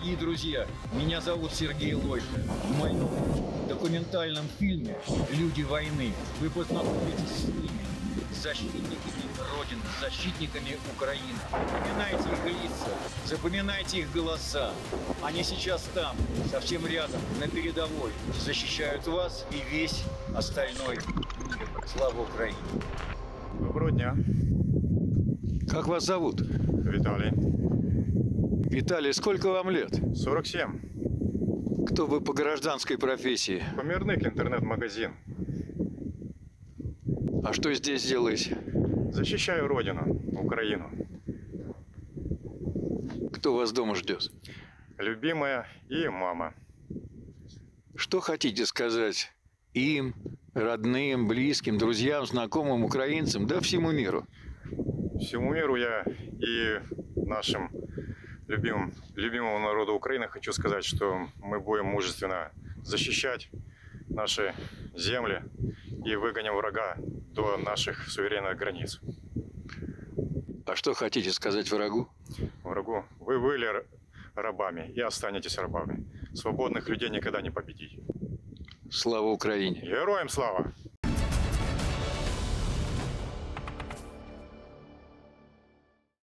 Дорогие друзья, меня зовут Сергей Лойко. В моем документальном фильме «Люди войны» вы познакомитесь с ними, с защитниками Родины, с защитниками Украины. Запоминайте их лица, запоминайте их голоса. Они сейчас там, совсем рядом, на передовой, защищают вас и весь остальной мир. Слава Украине! Доброго дня. Как вас зовут? Виталий. Виталий, сколько вам лет? 47. Кто вы по гражданской профессии? Помірник, интернет-магазин. А что здесь делаете? Защищаю Родину, Украину. Кто вас дома ждет? Любимая и мама. Что хотите сказать им, родным, близким, друзьям, знакомым, украинцам, да всему миру? Всему миру я и нашим любимому народу Украины хочу сказать, что мы будем мужественно защищать наши земли и выгоним врага до наших суверенных границ. А что хотите сказать врагу? Врагу, вы были рабами и останетесь рабами. Свободных людей никогда не победить. Слава Украине! Героям слава!